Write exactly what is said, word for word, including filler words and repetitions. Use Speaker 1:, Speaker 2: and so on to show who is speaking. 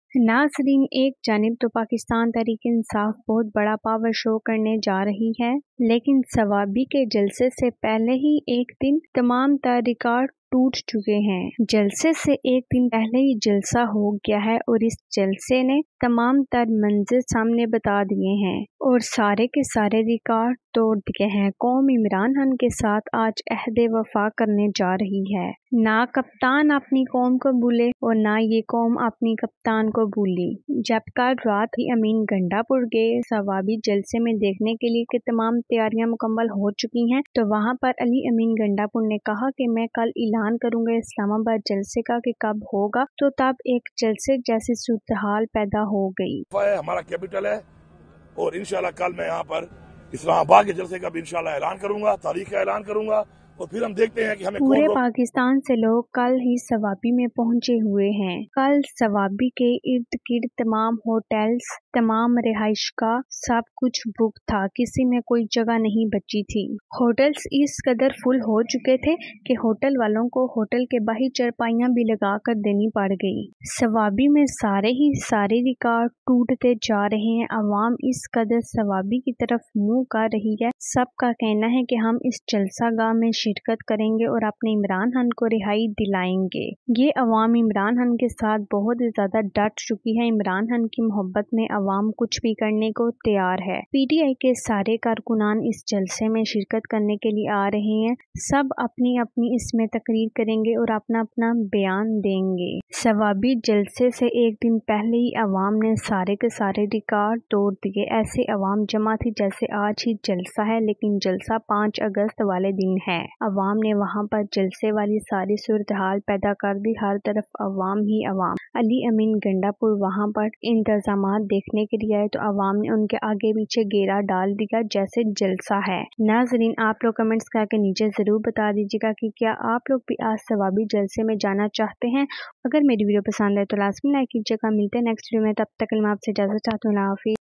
Speaker 1: नाज़रीन, एक जानिब तो पाकिस्तान तहरीक-ए-इंसाफ बहुत बड़ा पावर शो करने जा रही है, लेकिन सवाबी के जलसे से पहले ही एक दिन तमाम तर रिकॉर्ड टूट चुके हैं। जलसे से एक दिन पहले ही जलसा हो गया है और इस जलसे ने तमाम तर मंजर सामने बता दिए हैं और सारे के सारे रिकॉर्ड तोड़ दिए हैं। कौम इमरान खान के साथ आज अहद वफा करने जा रही है। ना कप्तान अपनी कौम को भूले और ना ये कौम अपनी कप्तान को भूली। जब कल रात ही अमीन गंडापुर गए सवाबी जलसे में देखने के लिए कि तमाम तैयारियां मुकम्मल हो चुकी हैं, तो वहां पर अली अमीन गंडापुर ने कहा कि मैं कल ऐलान करूंगा इस्लामाबाद जलसे का कि कब होगा, तो तब एक जलसे जैसी सूरत-हाल पैदा हो गई।
Speaker 2: हमारा कैपिटल है और इंशाल्लाह कल मैं यहाँ पर इस्लामाबाद के जलसे का भी इंशाल्लाह ऐलान करूंगा, तारीख का ऐलान करूंगा और फिर हम देखते हैं कि हमें
Speaker 1: पूरे पाकिस्तान से लोग कल ही सवाबी में पहुंचे हुए हैं। कल सवाबी के इर्द गिर्द तमाम होटल्स, तमाम रिहाइश का सब कुछ बुक था, किसी में कोई जगह नहीं बची थी। होटल्स इस कदर फुल हो चुके थे कि होटल वालों को होटल के बाहर चरपाइयां भी लगा कर देनी पड़ गई। सवाबी में सारे ही सारे रिकॉर्ड टूटते जा रहे हैं। अवाम इस कदर सवाबी की तरफ मुंह कर रही है। सबका कहना है कि हम इस जलसा गाह में शिरकत करेंगे और अपने इमरान खान को रिहाई दिलाएंगे। ये अवाम इमरान खान के साथ बहुत ज्यादा डट चुकी है। इमरान खान की मोहब्बत में अवाम कुछ भी करने को तैयार है। पीटीआई के सारे कारकुनान इस जलसे में शिरकत करने के लिए आ रहे हैं। सब अपनी अपनी इसमें तकरीर करेंगे और अपना अपना बयान देंगे। सवाबी जलसे से एक दिन पहले ही अवाम ने सारे के सारे रिकॉर्ड तोड़ दिए। ऐसे अवाम जमा थी जैसे आज ही जलसा है, लेकिन जलसा पाँच अगस्त वाले दिन है। अवाम ने वहां पर जलसे वाली सारी सूरत हाल पैदा कर दी। हर तरफ अवाम ही अवाम। अली अमीन गंडापुर वहां पर इंतजामात देखने के लिए आए तो अवाम ने उनके आगे पीछे घेरा डाल दिया जैसे जलसा है। नाज़रीन, आप लोग कमेंट्स करके नीचे जरूर बता दीजिएगा कि क्या आप लोग भी आज सवाबी जलसे में जाना चाहते हैं। अगर मेरी वीडियो पसंद है तो लाजमी लाइक कीजिएगा। मिलते हैं नेक्स्ट वीडियो में, तब तक मैं आपसे इजाजत चाहती हूँ।